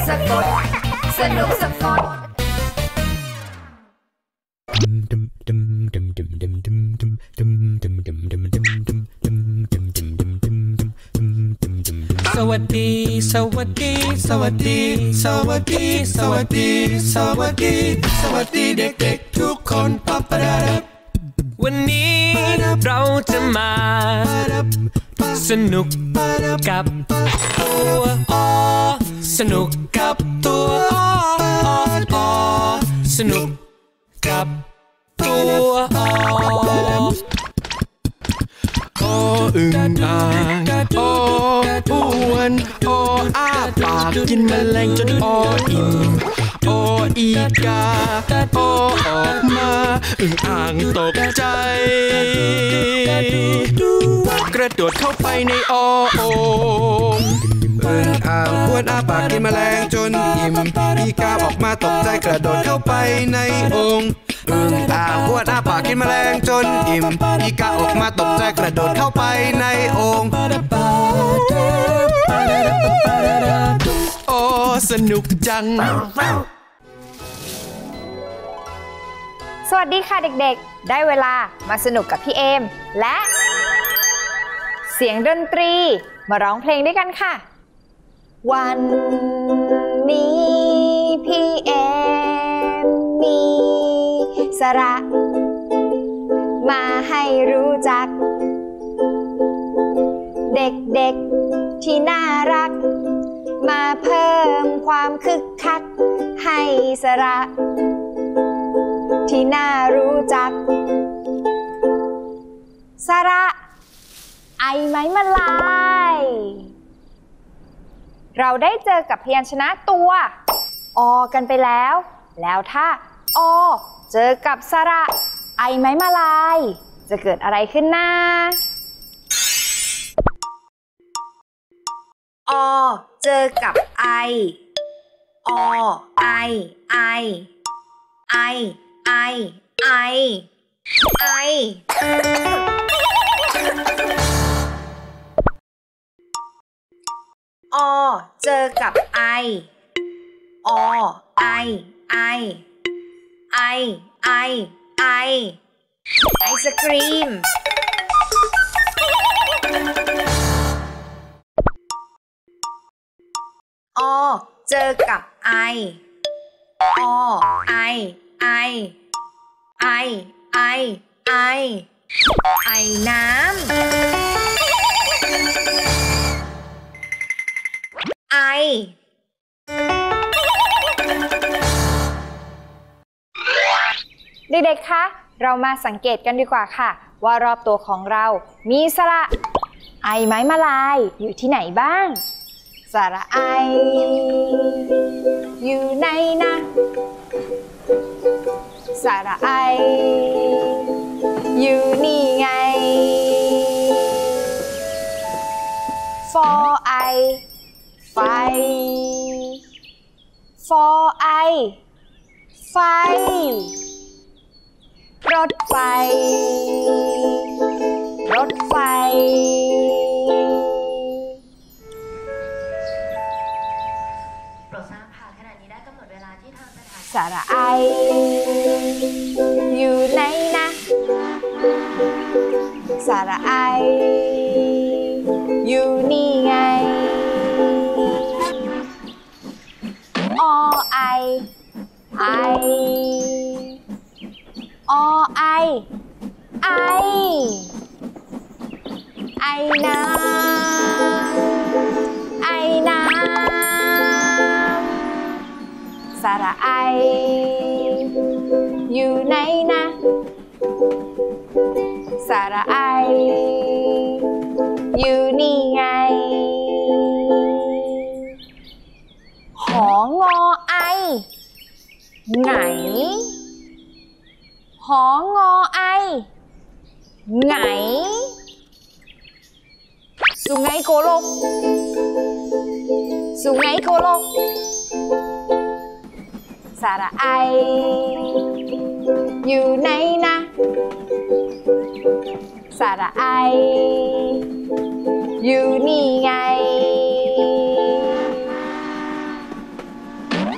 สะกดสนุกสะกดสวัสดีสวัสดีสวัสดีสวัสดีสวัสดีสวัสดีสวัสดีเด็กๆทุกคนปั๊บปะดาดับวันนี้เราจะมาสนุกกับตัวสนุกกับตัวสนุกกับตัวอึ่งอ่างอ้วนอ้าปากกินแมลงจนอิ่มอีกาออกมาอึ่งอ่างตกใจกระโดดเข้าไปในโอ่งอึ่งอ่างอ้วนอ้าปากกินแมลงจนอิ่มอีกาออกมาตกใจกระโดดเข้าไปในโอ่งอึ่งอ่างอ้วนอ้าปากกินแมลงจนอิ่มอีกาออกมาตกใจกระโดดเข้าไปในโอ่งโอ้สนุกจังสวัสดีค่ะเด็กๆได้เวลามาสนุกกับพี่เอมและเสียงดนตรีมาร้องเพลงด้วยกันค่ะวันนี้พี่เอมมีสาระมาให้รู้จักเด็กๆที่น่ารักมาเพิ่มความคึกคักให้สาระที่น่ารู้จักสาระไอไม้มาลายเราได้เจอกับพยัญชนะตัวอกันไปแล้วถ้าอเจอกับสระไอไม้มาลายจะเกิดอะไรขึ้นนะอเจอกับไอไอเจอกับไอไอศกรีมเจอกับไอน้ำเด็กๆ คะ เรามาสังเกตกันดีกว่าค่ะว่ารอบตัวของเรามีสระไอไม้มาลายอยู่ที่ไหนบ้างสระไออยู่ไหนนะสระไออยู่นี่ไงฟอไอไฟฟอไอไฟรถไฟรถไฟโปรดทราบค่ะขณะนี้ได้กำหนดเวลาที่ทางสถานีสระไออยู่ไหนนะสระไออยู่นี่ไงอไอไอน้ำสระไออยู่ไหนนะสระไออยู่นี่ไงของอไอไหนของอไอไหนสุไหงโกลกสุไหงโกลกสระไออยู่ไหนนะสระไออยู่นี่ไง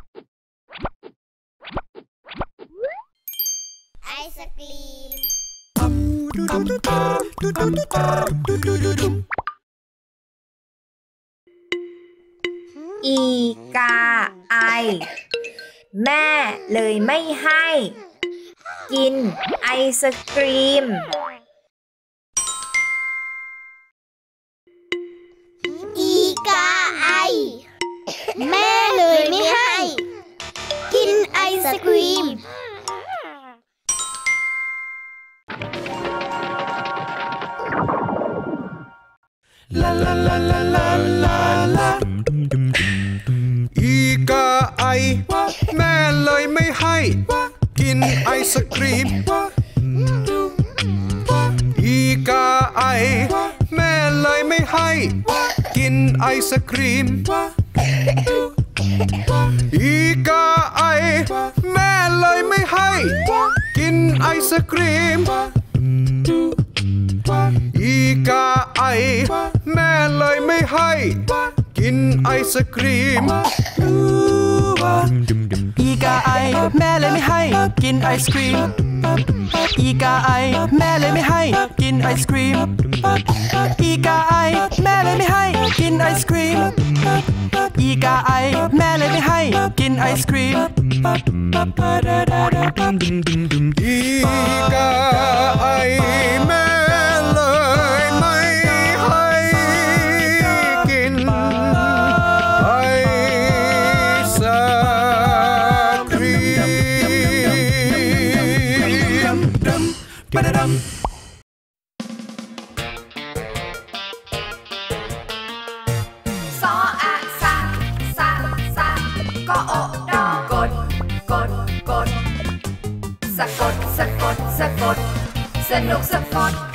ไอศกรีมอีกาไอแม่เลยไม่ให้กินไอศกรีมอีกาไอแม่เลยไม่ให้กินไอศกรีมลาลาลาลาลาลาลาอีกาไอแม่เลยไม่ให้กินไอศกรีมอีกาไอแม่เลยไม่ให้กินไอศกรีมอีกาไอแม่เลยไม่ให้กินไอศกรีมอีกาไอแม่เลยไม่ให้กินไอศกรีมอีกาไอแม่เลยไม่ให้กินไอศกรีมอีกาไอแม่เลยไม่ให้กินไอศกรีมอีกาไอแม่เลยไม่ให้กินไอศกรีมอีกาไอแม่เลยไม่ให้กินไอศกรีมอีกาไอแม่เลยไม่ให้กินไอศกรีมกดสะกดสะกดสะกดสนุกสะกด